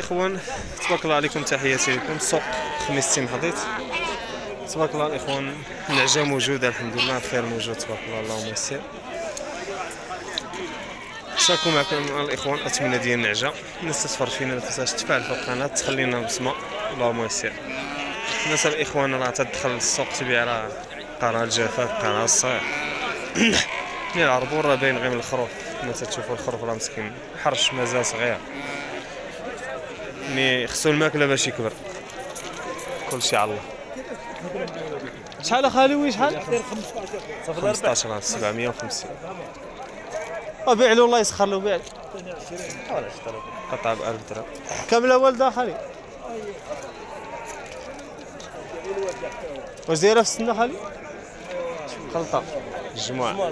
الاخوان تبارك الله عليكم، تحياتي لكم. السوق خميستين حضيت تبارك الله الاخوان. النعجه موجوده الحمد لله، الخير موجود تبارك الله، اللهم يسر. شاركوا معكم الاخوان اثمنه ديال النعجه. الناس تتفرج فينا ما تنساش تفعل في القناه، تخلينا بصمه، اللهم يسر. الناس الاخوان راه تدخل السوق تبيع راه قرا الجفاف قرا الصيح ديال العربون راه باين غير من الخروف. كما تشوفوا الخروف راه مسكين حرش مازال صغير، مي خصو الماكله باش يكبر. كلشي على الله. شحال اخالوي شحال؟ 15 750. بيع له الله يسخر له، بيع قطعه ب 1000 درهم كامله والده خالي. واش دايره في السنه خالي؟ خلطه الجموع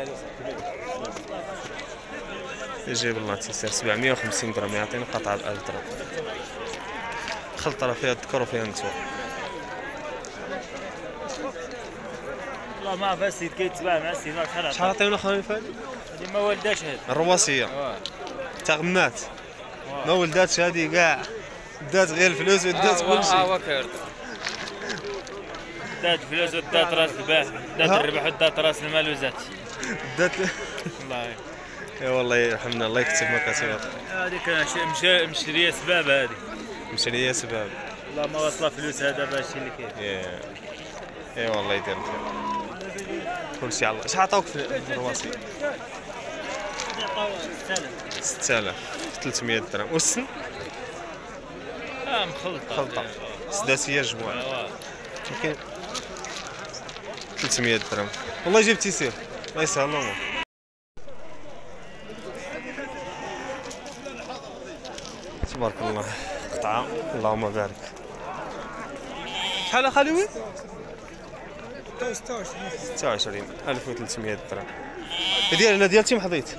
يجيب الله تيسير 750 درهم، يعطينا قطعه ب 1000 درهم. خلطه راه فيها الذكر وفيها النسوه. والله ما عرف السيد كيتباع مع السيد شحال عطيونا خالي فهادي؟ هادي ما ولداش هادي الرواسيه تا غمات ما ولداتش هادي كاع، دات غير الفلوس ودات كلشي. هو كارت دات فلوس ودات راس الباح، دات الربح ودات راس المال وزات دات والله. يا والله يرحمنا، الله يكتب مكاسب. هذيك مشريه سباب، هذه مشريه سباب. والله ما واصله فلوس هذا باش اللي كاين. اي والله يدير الخير. كلشي على الله. شحال عطاوك في الرواسي؟ 6000 300 درهم. والسن؟ مخلطه خلطه سداسيه جموع كاين 300 درهم. والله جبت تيسير الله يسهل الامور. تبارك الله قطعه اللهم بارك. شحال اخالوي؟ 26 1300 درهم. ديالنا ديالتي محضيت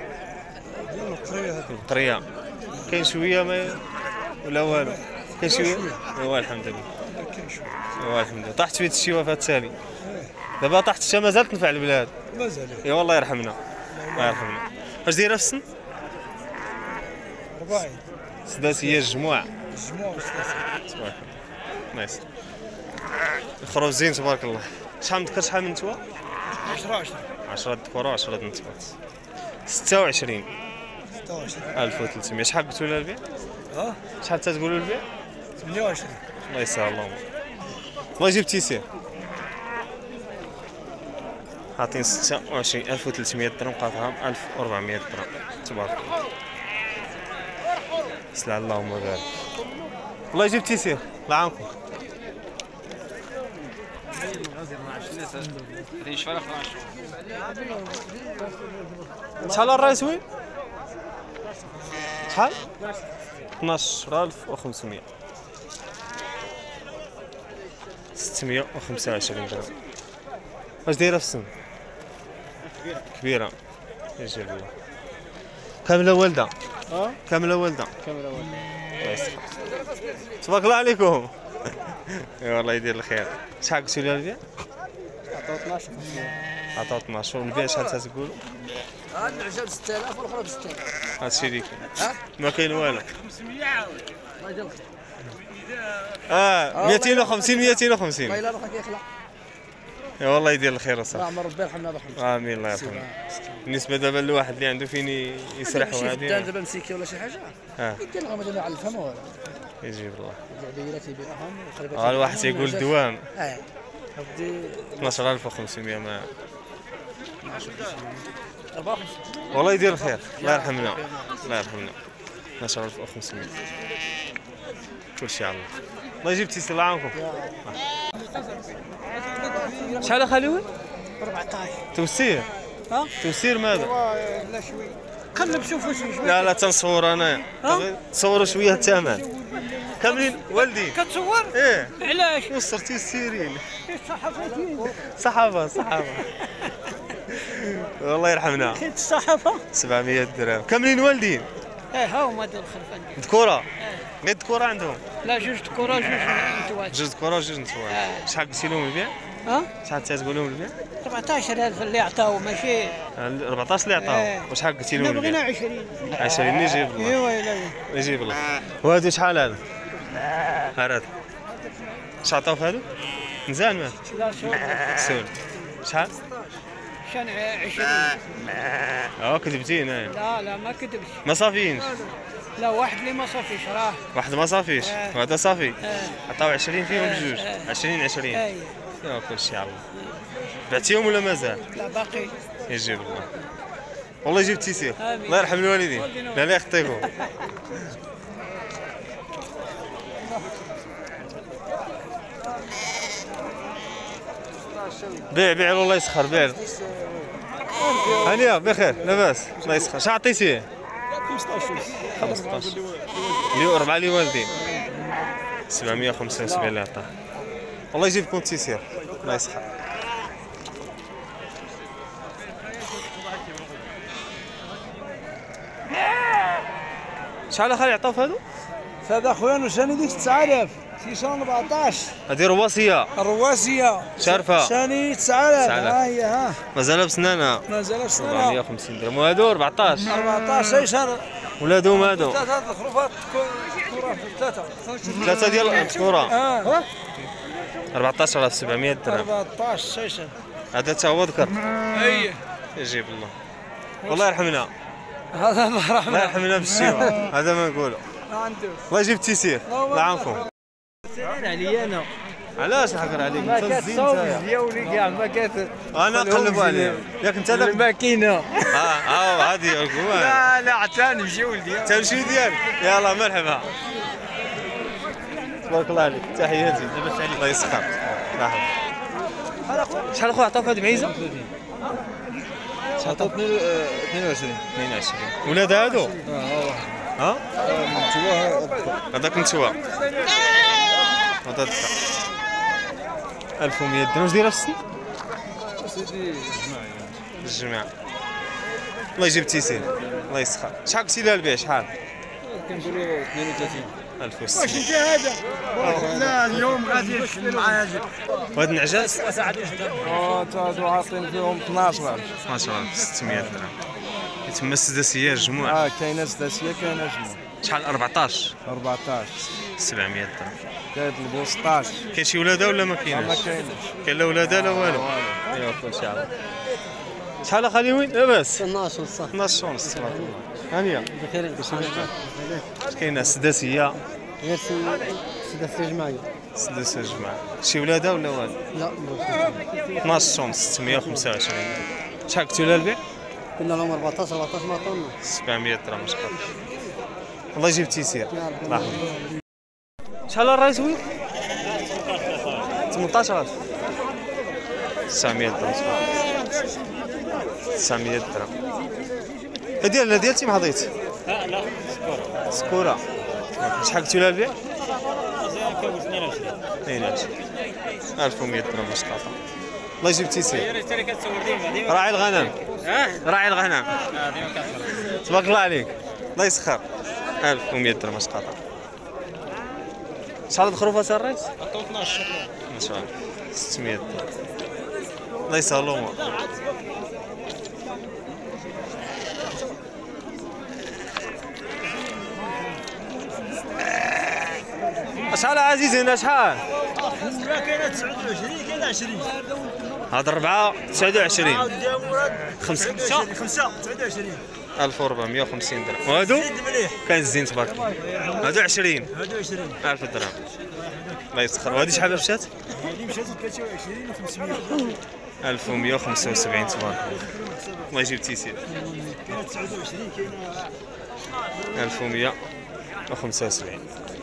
القريه كاين شويه ما ولا والو؟ كاين شويه؟ ايوا الحمد لله. ايوا الحمد لله. طاحت فيه الشيوه في التالي دابا طاحت حتى مازال تنفع البلاد مازال. ايوا الله يرحمنا الله يرحمنا. اش دايره في السن؟ 40 سداسيه الجموع وسداسيه تبارك الله يسر. الخروف زين تبارك الله. شحال ذكر شحال من نتوى؟ 10 ذكور و10 نتوات. 26 1300. شحال قلتوا لها البيع؟ شحال تتقولوا البيع؟ 28. الله يسهل اللهم. الله يجيب تيسير. عاطين 26300 درهم قاطعهم 1400 درهم تبارك الله. سلع اللهم بارك. الله يجيب تيسير الله يعاونكم. شحال الرايس وين؟ شحال؟ 12500 625 درهم. واش دايره في السن؟ كبيره يجيب الله. كامله والده؟ كامله والده. كامله والده. الله يسخر. تبارك الله عليكم. اي والله يدير الخير. شحال قلتوا لي البيع؟ عطاو 12. عطاو 12 والبيع شحال تتقولوا؟ هاد العجل 6000 والاخرى ب 6000. هادشي اللي كاين ما كاين والو. 500 عاود الله يجزاك الخير. 250 250. والله الا روحك يخلع. اي والله يدير الخير اصاحبي. عمر ربي يرحمنا برحمته. امين الله يرحمه. بالنسبه دابا لواحد اللي عنده فين يسرح وهادي دابا مسيكي ولا شي حاجه يدير لهم مثلا على الفم ولا يجيب الله. العبيرات يبيعهم وقريبات. الواحد تيقول دوام. ودي 12500 ما 54. والله يدير الخير الله يرحمنا الله يرحمنا. 12500 كلشي على الله. الله يجيب تيسير الله يعاونكم. شحال اخالوي؟ 14. توسير؟ توسير ماذا؟ لا شوي قلب شوفوا شوي. لا تنصور انايا. تصوروا شويه الثمن كاملين والدي. كتصور؟ ايه. علاش؟ وصرتي السيرين. الصحافه صحافه والله يرحمنا. كاين الصحافه 700 درهم كاملين والدين. ها هما هاد الخلفان. ذكوره؟ غير ذكوره عندهم؟ لا جوج ذكورة جوج نتوات. جوج ذكوره وجوج نتوات. شحال قلتي لهم البيع؟ شحال تتقول لهم البيع؟ 14000 اللي عطاو ماشي 14 اللي عطاو. وشحال قلتي لهم البيع؟ بغينا 20. 20 يجيب الله. ايوا لا يجيب الله. وهادو شحال هذا؟ هذا اش عطاو في هادو؟ مزال مال لا سول شحال؟ شان 20. كذبتي هنايا. لا ما كذبش. ما صافيينش. لا واحد اللي ما صافيش راه. واحد ما صافيش وهذا صافي. عطاو 20 فيهم بجوج. 20 اي كلشي على الله. بعتيهم ولا مازال؟ لا باقي. يجيب الله. والله يجيب التيسير. الله يرحم الوالدين. لا يخطيكم. بيع الله يسخر بيع. هانيه بخير لاباس الله يسخر. شحال عطيتيه؟ 15 اللي 4 لوالدين 775 اللي عطاه. والله يجيبكم التيسير الله يسخر. شحال اخر يعطاو في هادو؟ هذا خويا نشاني ديك 9000 614. هادي رواسيه الرواسيه شارفه ثاني 9000. 9000. ها هي ها مازال بسنانها مازال بسنة 450 درهم. وهادو 14 14 يشهر. ولادهم هادو ثلاثة الخروفات كرة في ثلاثة. 3 ديال الكره. 14700 درهم. 14 يشهر. هذا تا هو ذكر. اي يجيب الله. والله يرحمنا. هذا الله الله يرحمنا بالشيوخ. هذا ما نقولوا. ما عنده. الله يجيب التيسير. الله يعاونكم. علي انا علاش نحكر عليك؟ ما انت الزين كتصوب نتايا. ديالي كاع ما كت. انا نقلبوا عليهم. ياك انت داك الماكينه. هذه الكوان. لا عتاني نمشيو لديال. تمشي ديالك. يلا مرحبا. تبارك الله عليك. تحياتي. لاباس عليك. الله يسخر. مرحبا. شحال اخويا عطاو في هذه المعيزه؟ شحال عطاو؟ 22. ولاد هادو؟ ها؟ هذاك نتوى. هذا 1100 درهم. واش دايره في السن؟ سيدي الجماعة. الله يجيب التيسير. الله يسخر. شحال قلتي لها البيع شحال؟ كنقولوا 32. 1600. واش انت هذا؟ لا اليوم غادي معايا. وهاد النعجات؟ هادو عاطين فيهم 12. 12600 درهم. يتم السداسية الجموع. كاينه سداسيه كاينه جمعه. شحال 14 14 700 درهم. كاين البو 16. كاين شي ولادة ولا ما ما كايناش؟ كاينش. كاين لا ولادة لا والو. ايوا كلشي على شحال اخالي وين؟ لاباس 12 صح. 12 ونص تبارك الله. هانية بخير. كاينه سداسية. غير سداسيه جماعيه. سداسية الجماعة. شي ولادة ولا والو؟ لا 12 ونص 625. شحال قلتوا لها البيع؟ كنا لهم 14 ما عطونا. 700 درهم اش قال. الله يجيب التيسير. الله يحفظك. شحال الرايس وين؟ 18000. 900 درهم. 900 درهم. ديال ديالتي ما حضيت. لا سكورة. شحال قلتوا لها البيع؟ 22. 1100 درهم اش قال. الله يجيب التيسير. راعي الغنم. راعي الغنم. تبارك الله عليك. الله يسخر. 1100 درهم اش قطع. شحال الخروفه سي الرئيس؟ عطاو 12. ما شاء الله 600 درهم. الله يسهل الامور. شحال عزيزي هنا شحال؟ لا كاينه 29 كاينه 20. هاد 4 29. 5 29. 1450 درهم. وهادو مليح. كاين الزين تبارك الله. هادو 20. هادو 20. 1000 درهم. الله يسخر. وهادي شحال مشات؟ هادي مشات 23 و500. 1175 تبارك الله. الله يجيب التيسير. كاينه 29 كاينه 1175.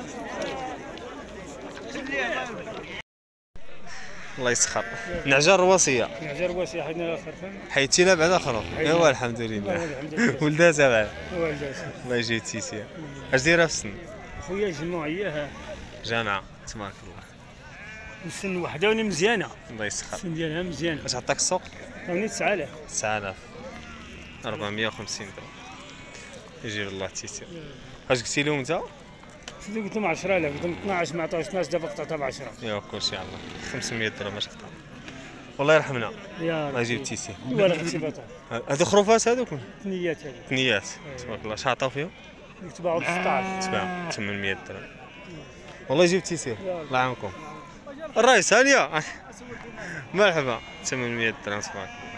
الله يسخر. نعجة رواسية. نعجر واسع حنا الاخر فهم. حيتي لها بعد اخر. ايوا الحمد لله. ولداتها بعد. الله يجيب التيسير. اش دايره في السن؟ خويا جمعيه جامعة تبارك الله. السن وحده وني مزيانه. الله يسخر. السن ديالها مزيانه. اش عطاك السوق؟ عطاوني 9000. 9000. 450 درهم. يجيب الله التيسير. اش قلتي لهم انت؟ قلت لهم 10000 قلت لهم 12 ما عطاوش 12 دابا قطعتها ب 10. ايوا كلشي على الله. 500 درهم اش قطع. والله يرحمنا. يا الله يجيب تيسير. ولا اختباطات هذو خروفات هذوك؟ ثنيات هذه ثنيات تبارك الله. شحال عطاو فيهم؟ تباعوا ب 16 تباع 800 درهم. والله يجيب تيسير. الله يعاونكم. الرئيس هانيه. مرحبا. 800 درهم تبارك الله.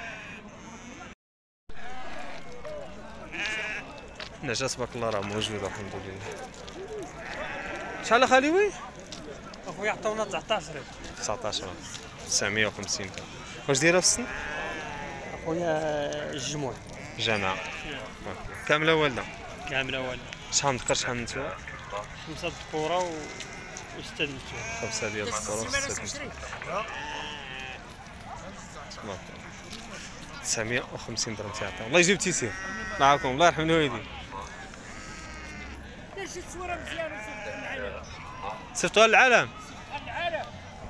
النجاة تبارك الله راه موجودة الحمد لله. شحال اخاليوي؟ اخويا عطاونا 19 19 950 درهم. واش دايره في السن؟ اخويا الجموع جامعة. كاملة والده؟ كامله ولا شحال من ذكر شحال من نتوى؟ 5 ذكوره و 6 نتوى 5 ديال الذكور و 6 نتوى. تبارك الله. 950 درهم تيعطيو. الله يجيب تيسير. معاكم الله يرحم الوالدين. شي تصويره مزيانه العالم صيفطوها للعالم. العالم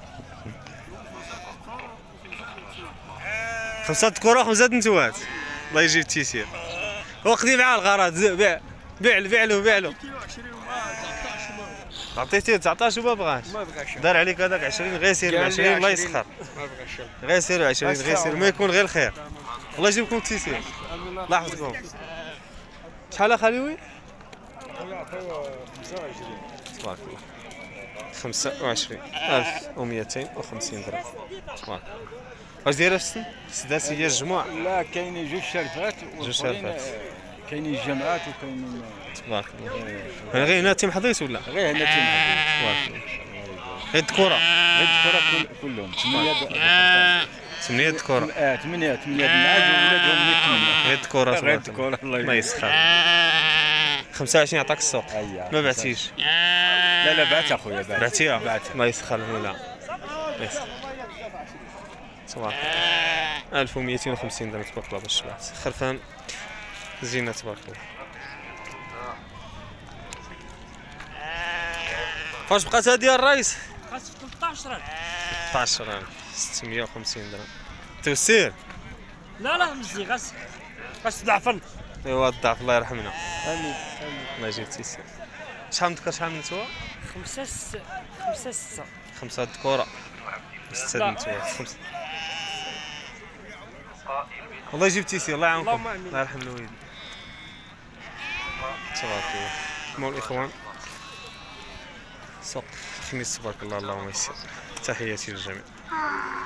5 ذكور و 5 نتوات. الله يجيب تيسير. وقضي معاه الغرض. بيع له. عطيتيه 19 وما بغاش. دار عليك هذاك 20 غير سير 20 الله يسخر. غير سير 20 غير سير ما يكون غير الخير. الله يجيبكم تيسير. الله يحفظكم. شحال اخاليوي؟ تبارك الله. 25250 درهم. تبارك الله. واش دايره في السن؟ السداسيه الجموع؟ لا كاينين جوج شرفات كاينين الجامعات وكاينين تبارك الله. غير هنا تيم حضيت ولا؟ غير هنا تيم تبارك الله. غير الذكوره؟ غير الذكورة كلهم 8 ذكوره. 8 النعاج وولادهم 8 غير الذكوره غير تبارك الذكورة الله الله يسخر. 25 عطاك السوق. ما بعتيش؟ لا بعت اخويا بعتيها؟ بعت الله يسخر ولا يسخر. تبارك الله. 1250 درهم تبارك الله باش شبعت. خرفان زينه تبارك الله. فاش بقات هادي الرئيس؟ خاص 13 650 درهم. توسير؟ لا مزي غاس ضعفن ايوا الضعف الله يرحمنا. امين الله يجيب تيسير. شحال من ذكر شحال من نتوى؟ 5 6 5 ذكورة 6 نتوى. الله يجيب تيسير الله يعاونكم. الله يرحم الوالدين. تبارك الله. مول الاخوان سوق الخميس تبارك الله اللهم يسر. تحياتي للجميع.